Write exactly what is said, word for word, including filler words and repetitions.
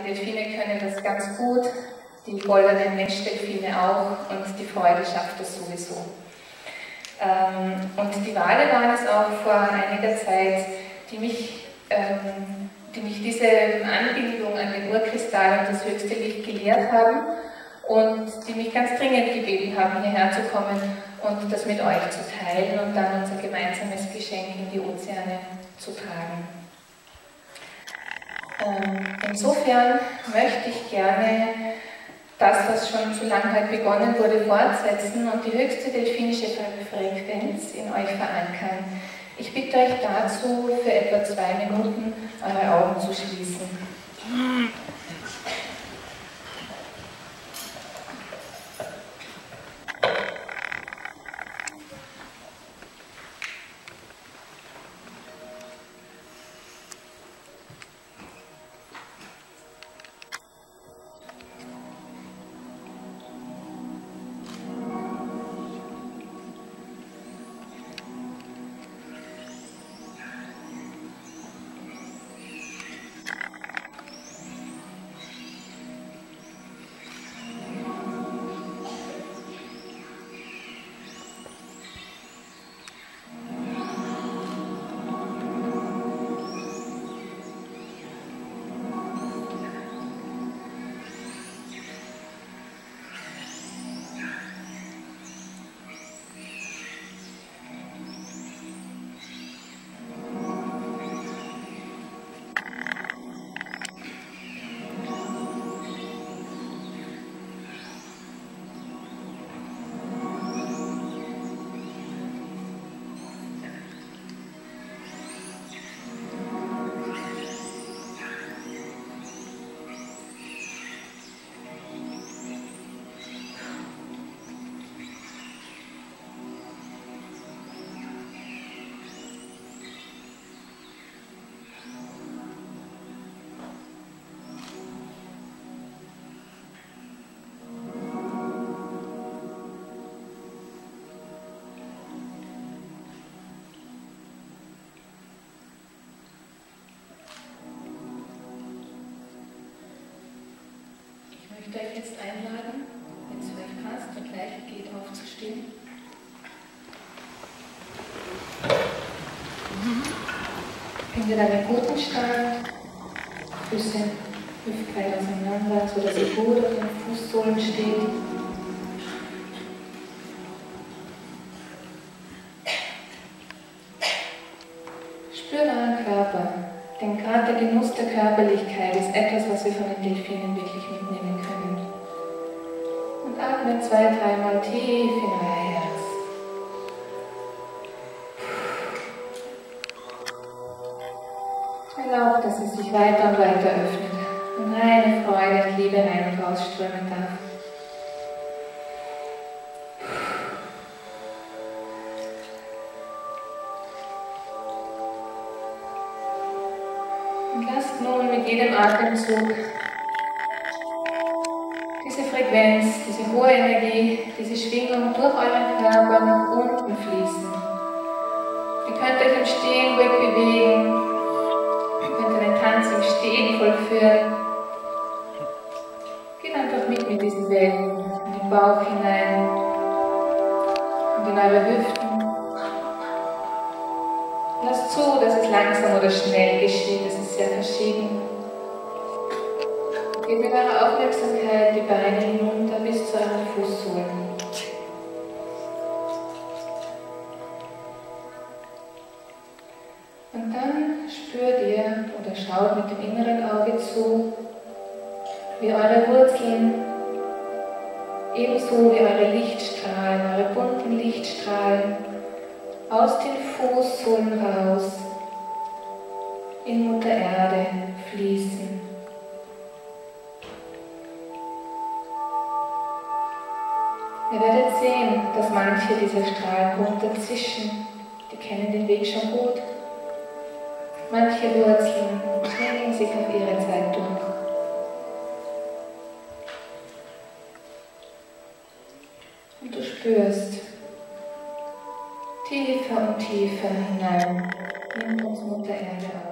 Delfine können das ganz gut, die goldenen Menschdelfine auch und die Freude schafft das sowieso. Ähm, und die Wale waren es auch vor einiger Zeit, die mich, ähm, die mich diese Anbindung an den Urkristall und das höchste Licht gelehrt haben und die mich ganz dringend gebeten haben, hierher zu kommen und das mit euch zu teilen und dann unser gemeinsames Geschenk in die Ozeane zu tragen. Ähm, insofern möchte ich gerne das, was schon so lange halt begonnen wurde, fortsetzen und die höchste delphinische Frequenz in euch verankern. Ich bitte euch dazu, für etwa zwei Minuten eure Augen zu schließen. Ich möchte euch jetzt einladen, wenn es euch passt und leicht geht, aufzustehen. Findet einen guten Stand, Füße hüftbreit auseinander, sodass ihr gut auf den Fußsohlen steht. Spürt euren Körper, denn gerade der Genuss der Körperlichkeit ist etwas, was wir von den Delfinen wirklich mitnehmen können. Und atmet zwei, dreimal tief in euer Herz. Erlaubt, dass es sich weiter und weiter öffnet und reine Freude und Liebe rein und rausströmen darf. Und lasst nun mit jedem Atemzug diese Frequenz, diese hohe Energie, diese Schwingung durch euren Körper nach unten fließen. Ihr könnt euch im Stehen ruhig bewegen, ihr könnt einen Tanz im Stehen vollführen. Geht einfach mit mit diesen Wellen in den Bauch hinein und in eure Hüften. Lasst zu, dass es langsam oder schnell geschieht, es ist sehr verschieden. Geht mit eurer Aufmerksamkeit die Beine hinunter bis zu euren Fußsohlen. Und dann spürt ihr oder schaut mit dem inneren Auge zu, wie eure Wurzeln, ebenso wie eure Lichtstrahlen, eure bunten Lichtstrahlen, aus den Fußsohlen raus in Mutter Erde fließen. Ihr werdet sehen, dass manche dieser Strahlen runterzischen, die kennen den Weg schon gut. Manche Wurzeln schlängeln sich auf ihre Zeit durch. Und du spürst tiefer und tiefer hinein, nimmt uns Mutter Erde auf.